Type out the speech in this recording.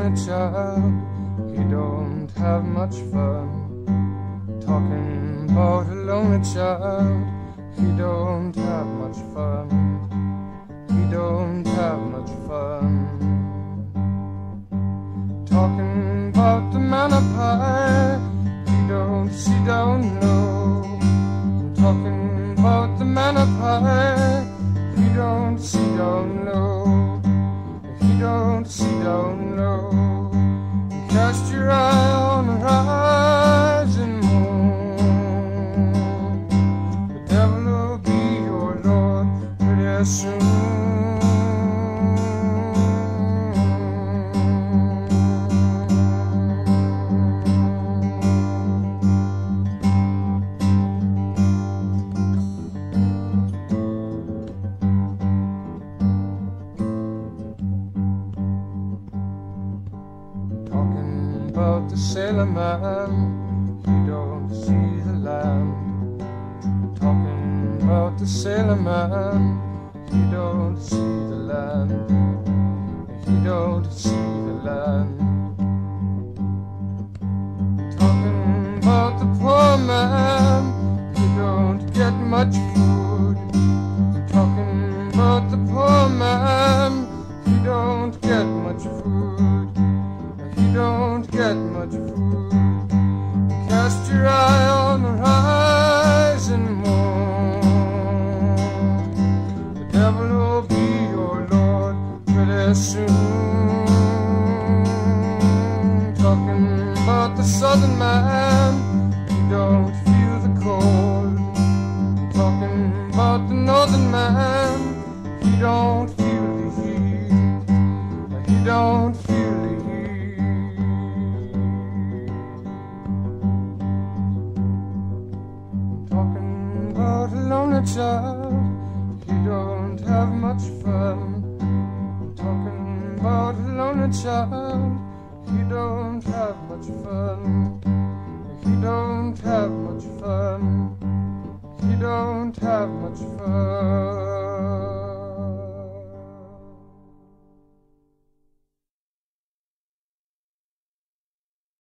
lonely child, he don't have much fun. Talking about a lonely child, he don't have much fun. He don't have much fun. Talking about the manna pie, she don't know. Talking about the manna pie, she don't know. She don't know. Cast your eye on the rising moon. The devil will be your Lord pretty soon. About the sailor man, he don't see the land. Talking about the sailor man, he don't see the land. He don't see the land. Talking about the poor man, he don't get much food. Talking about the poor man, he don't get much food. Don't get much food. Cast your eye on the rising moon. The devil will be your Lord pretty soon. Talking about the southern man, he don't feel the cold. Talking about the northern man, he don't feel the heat. He don't feel the heat. About a lonely child, he don't have much fun. Talking about a lonely child, he don't have much fun. He don't have much fun. He don't have much fun.